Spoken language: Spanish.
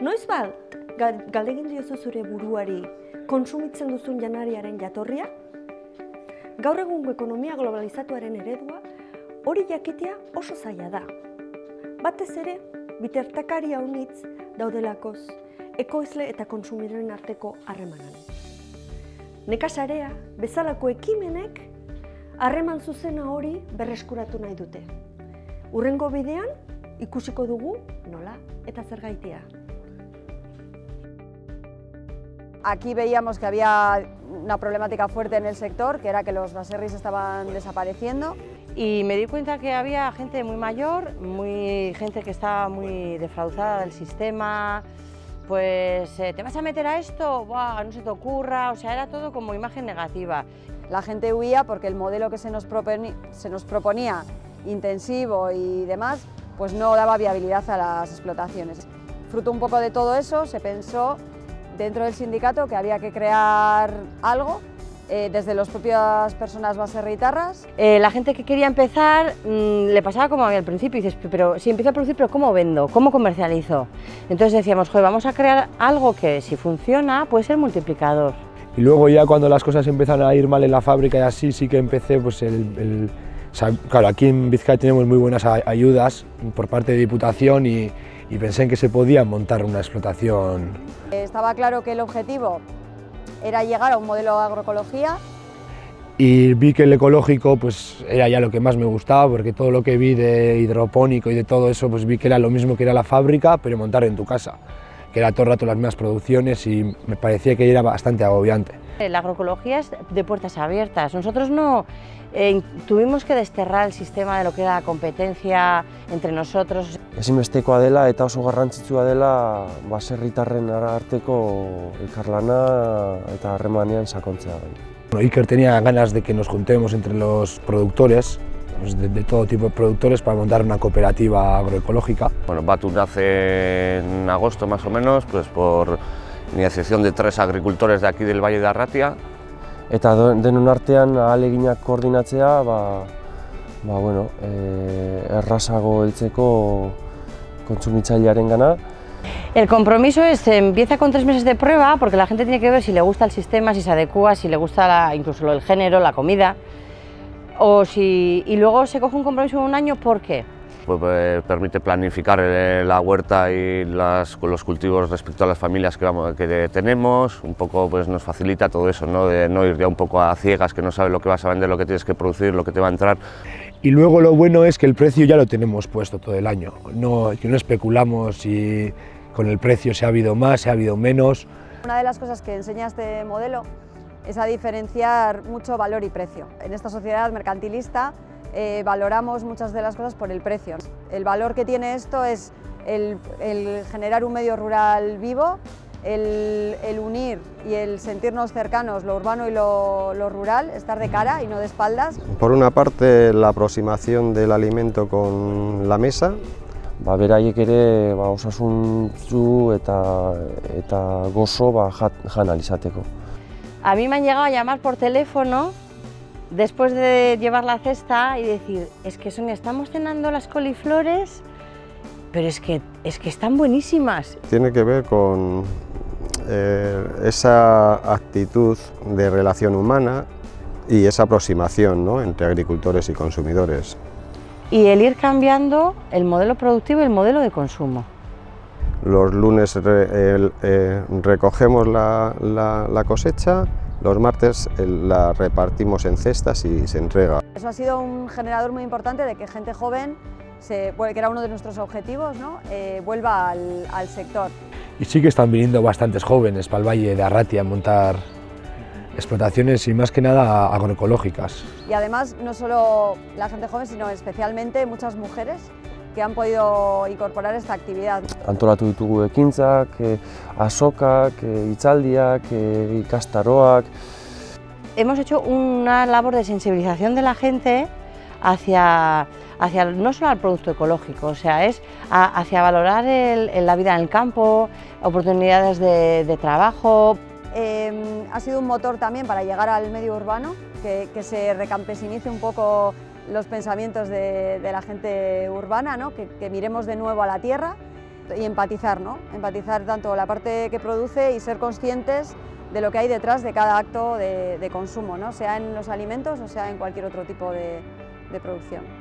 Noiz galdegin diozu zure buruari kontsumitzen duzun janariaren jatorria? Gaur egungo ekonomia globalizatuaren eredua hori jakitea oso zaila da. Batez ere, bitartekari haunitz daudelakoz, ekoizle eta kontsumidoren arteko harremanan. Nekazarea bezalako ekimenek harreman zuzena hori berreskuratu nahi dute. Hurrengo bidean ikusiko dugu nola eta zergaitia. Aquí veíamos que había una problemática fuerte en el sector, que era que los baserris estaban desapareciendo. Y me di cuenta que había gente muy mayor, gente que estaba muy defraudada del sistema, pues ¿te vas a meter a esto? ¡Buah, no se te ocurra! O sea, era todo como imagen negativa. La gente huía porque el modelo que se nos proponía, intensivo y demás, pues no daba viabilidad a las explotaciones. Fruto un poco de todo eso, se pensó dentro del sindicato que había que crear algo desde las propias personas baserritarras. La gente que quería empezar le pasaba como a mí al principio, y dices, pero si empiezo a producir, ¿pero cómo vendo? ¿Cómo comercializo? Entonces decíamos, joder, vamos a crear algo que si funciona puede ser multiplicador. Y luego ya cuando las cosas empiezan a ir mal en la fábrica y así, sí que empecé, pues claro, aquí en Vizcaya tenemos muy buenas ayudas por parte de Diputación y pensé en que se podía montar una explotación. Estaba claro que el objetivo era llegar a un modelo de agroecología. Y vi que el ecológico pues era ya lo que más me gustaba, porque todo lo que vi de hidropónico y de todo eso, pues vi que era lo mismo que era la fábrica, pero montar en tu casa, que era todo el rato las mismas producciones y me parecía que era bastante agobiante. La agroecología es de puertas abiertas. Nosotros no tuvimos que desterrar el sistema de lo que era la competencia entre nosotros. Ezinbestekoa dela eta oso garrantzitsua dela baserritarren arteko elkarlana eta harremanean sakontzea. Iker tenía ganas de que nos juntemos entre los productores, de todo tipo de productores, para montar una cooperativa agroecológica. Bueno, Batu nace en agosto más o menos, pues por iniciación de 3 agricultores de aquí del Valle de Arratia. Eta denon artean ahaleginak koordinatzea, errazago heltzeko kontsumitzailearengana. El compromiso empieza con 3 meses de prueba, porque la gente tiene que ver si le gusta el sistema, si se adecua, si le gusta incluso el género, la comida, y luego se coge un compromiso de 1 año. ¿Por qué? Pues permite planificar la huerta y los cultivos respecto a las familias que tenemos, un poco pues nos facilita todo eso, ¿no? De no ir ya un poco a ciegas, que no sabes lo que vas a vender, lo que tienes que producir, lo que te va a entrar. Y luego lo bueno es que el precio ya lo tenemos puesto todo el año, que no especulamos si con el precio si ha habido más, si ha habido menos. Una de las cosas que enseña este modelo es a diferenciar mucho valor y precio. En esta sociedad mercantilista valoramos muchas de las cosas por el precio. El valor que tiene esto es el generar un medio rural vivo, el unir y el sentirnos cercanos lo urbano y lo rural, estar de cara y no de espaldas. Por una parte, la aproximación del alimento con la mesa. Beraiek ere osasuntsu eta gozo jan ahal izateko. A mí me han llegado a llamar por teléfono después de llevar la cesta y decir, es que Sonia, estamos cenando las coliflores, pero es que están buenísimas. Tiene que ver con esa actitud de relación humana y esa aproximación, ¿no?, entre agricultores y consumidores. Y el ir cambiando el modelo productivo y el modelo de consumo. Los lunes recogemos la cosecha, los martes la repartimos en cestas y se entrega. Eso ha sido un generador muy importante de que gente joven, que era uno de nuestros objetivos, ¿no?, vuelva al sector. Y sí que están viniendo bastantes jóvenes para el Valle de Arratia a montar explotaciones y más que nada agroecológicas. Y además no solo la gente joven, sino especialmente muchas mujeres que han podido incorporar esta actividad. Antolatu ditugu ekintzak, azokak, hitzaldiak, ikastaroak. Hemos hecho una labor de sensibilización de la gente hacia no solo al producto ecológico, o sea, es hacia valorar la vida en el campo, oportunidades de trabajo. Ha sido un motor también para llegar al medio urbano, que se recampesinice un poco los pensamientos de la gente urbana, ¿no?, que miremos de nuevo a la tierra y empatizar, ¿no? Empatizar tanto la parte que produce y ser conscientes de lo que hay detrás de cada acto de consumo, ¿no? Sea en los alimentos o sea en cualquier otro tipo de producción.